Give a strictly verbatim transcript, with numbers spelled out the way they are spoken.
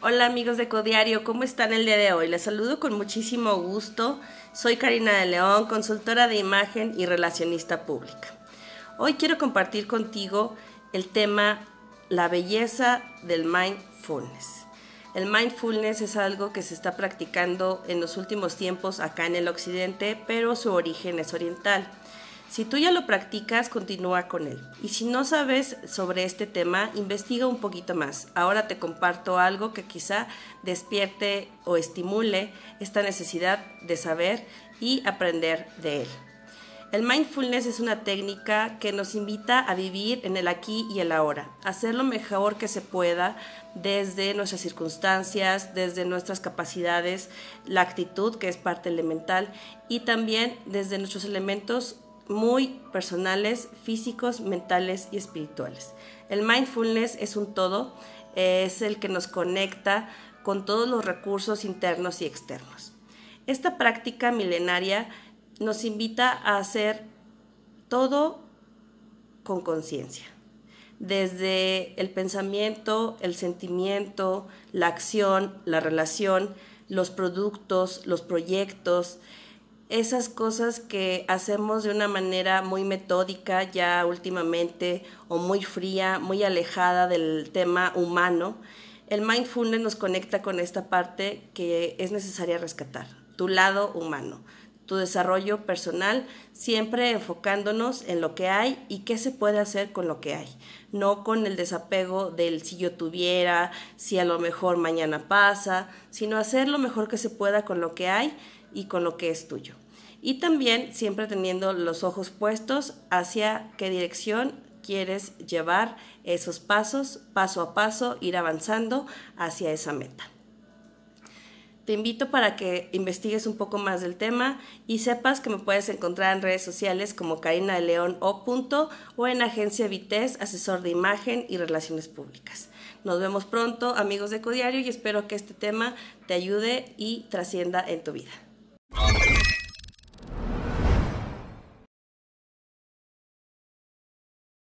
Hola amigos de Codiario, ¿cómo están el día de hoy? Les saludo con muchísimo gusto. Soy Karina de León, consultora de imagen y relacionista pública. Hoy quiero compartir contigo el tema la belleza del mindfulness. El mindfulness es algo que se está practicando en los últimos tiempos acá en el occidente, pero su origen es oriental. Si tú ya lo practicas, continúa con él. Y si no sabes sobre este tema, investiga un poquito más. Ahora te comparto algo que quizá despierte o estimule esta necesidad de saber y aprender de él. El mindfulness es una técnica que nos invita a vivir en el aquí y el ahora, a hacer lo mejor que se pueda desde nuestras circunstancias, desde nuestras capacidades, la actitud, que es parte elemental, y también desde nuestros elementos muy personales, físicos, mentales y espirituales. El mindfulness es un todo, es el que nos conecta con todos los recursos internos y externos. Esta práctica milenaria nos invita a hacer todo con conciencia, desde el pensamiento, el sentimiento, la acción, la relación, los productos, los proyectos, esas cosas que hacemos de una manera muy metódica ya últimamente o muy fría, muy alejada del tema humano. El mindfulness nos conecta con esta parte que es necesaria rescatar, tu lado humano, tu desarrollo personal, siempre enfocándonos en lo que hay y qué se puede hacer con lo que hay, no con el desapego del si yo tuviera, si a lo mejor mañana pasa, sino hacer lo mejor que se pueda con lo que hay y con lo que es tuyo. Y también siempre teniendo los ojos puestos hacia qué dirección quieres llevar esos pasos, paso a paso, ir avanzando hacia esa meta. Te invito para que investigues un poco más del tema y sepas que me puedes encontrar en redes sociales como Karina de León O. o en Agencia Vites, asesor de imagen y relaciones públicas. Nos vemos pronto, amigos de Codiario, y espero que este tema te ayude y trascienda en tu vida.